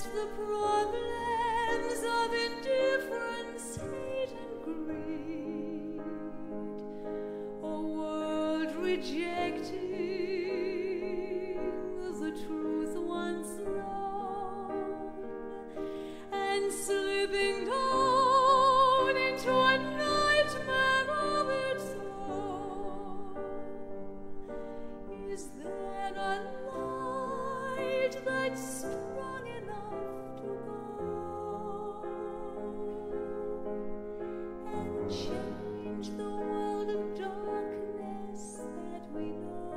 the problems of indifference, hate, and greed, a world rejecting the truth once known and slipping down into a nightmare of its own. Is there a light that's strong enough to go and change the world of darkness that we know?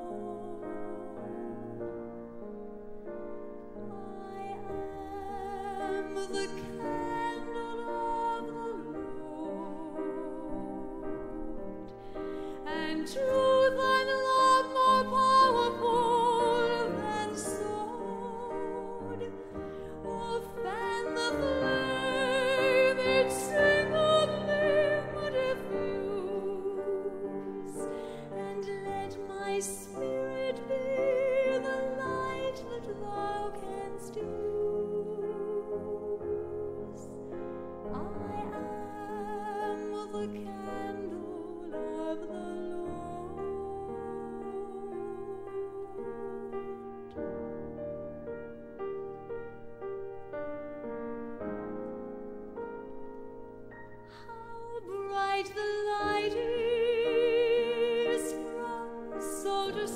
I am the candle of the Lord, and truth and love more powerful than sword. Oh, fan the flame, its single gleam diffuse, and let my spirit be the light that thou canst use. I am the candle of the How bright the light is from soul to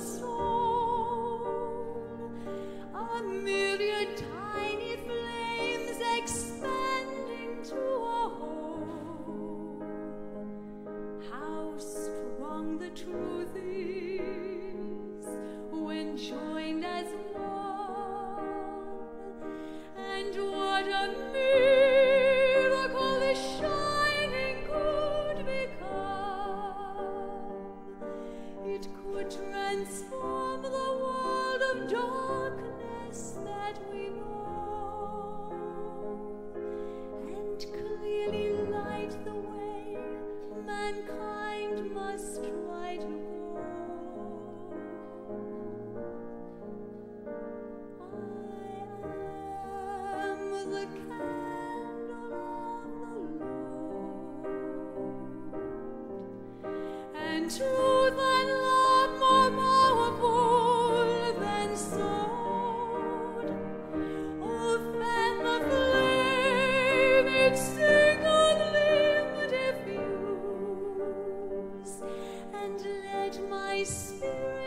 soul, a million tiny flames expanding to a whole. How strong the truth is when joined as one, and what a miracle this shining could become. It could transform the world of darkness that we know, and clearly light the way mankind must try to go. I am the candle of the Lord, and truth and love more powerful than sword. Oh, fan the flame, its single gleam diffuse, and let my spirit